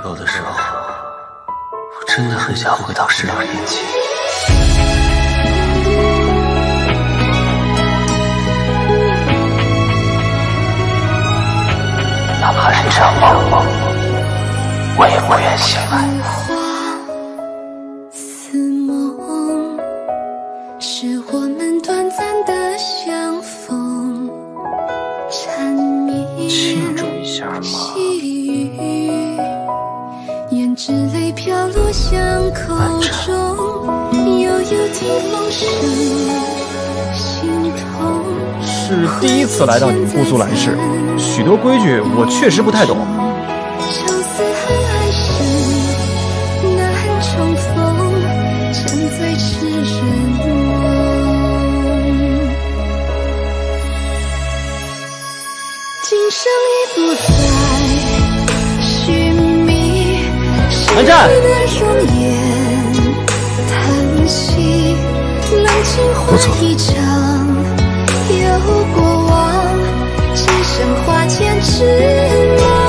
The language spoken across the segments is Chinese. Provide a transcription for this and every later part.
有的时候，我真的很想回到12年前。哪怕是一场梦，我也不愿醒来。 似梦，是我们短暂的相逢，缠绵庆祝一下嘛！ 细雨，胭脂泪飘落巷口中，悠悠听风声，心痛。 是第一次来到你们姑苏兰市，许多规矩我确实不太懂。 相思恨爱深，难重逢，沉醉痴人梦。今生已不再寻觅逝去的容颜，叹息冷清花一场，有过往，只剩花间痴梦。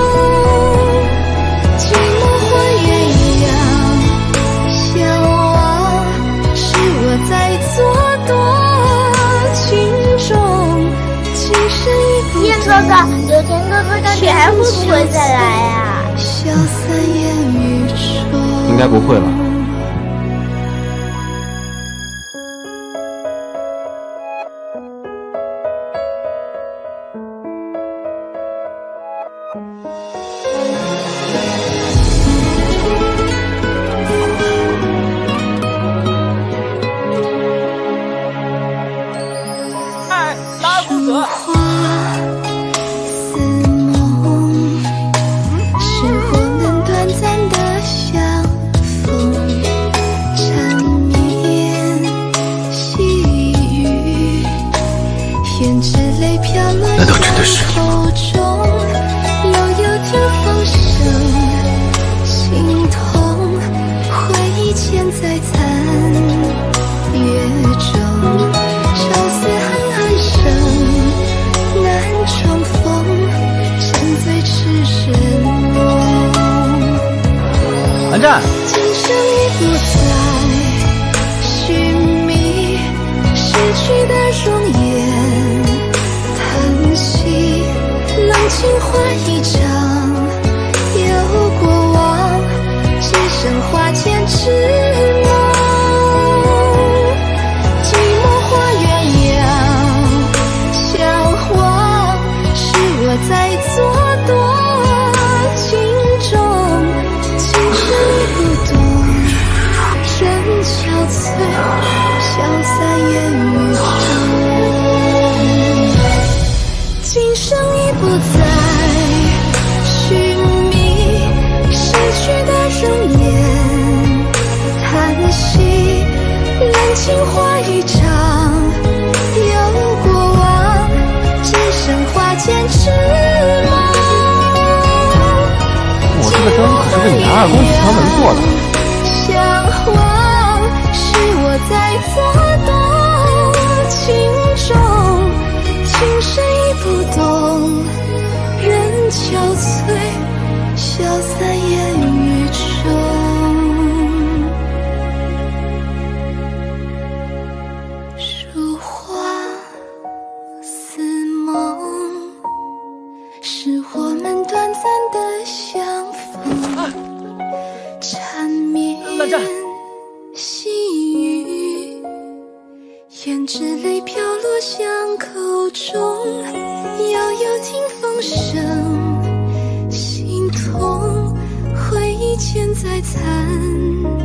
寂寞换鸳鸯相望，是我在作多情重，今生已不燕哥哥，有天哥哥的雪还会不会再来啊？ 消散烟雨中， 应该不会了。 拉公子。 似梦，是我们短暂的相逢，缠绵细雨，胭脂泪飘落巷口中，悠悠听风声，心痛，回忆嵌在残月中。相思恨爱深，难重逢，沉醉痴人梦。 蓝湛， 今生已不再寻觅逝去的容颜，叹息冷清花一场，有过往，只剩花间痴梦。在作多情重，今生已不懂，人憔悴，消散烟雨中。今生已不再寻觅逝去的容颜，叹息冷清花一场，有过往，只剩花间痴梦。 我这个灯可是为你拿2公尺条门做的。 相望，是我在作多情重，今生已不懂，人憔悴，消散烟雨中。如花似梦，是我们短暂的相逢，缠绵细雨，胭脂泪飘落巷口中，悠悠听风声，心痛，回忆嵌在残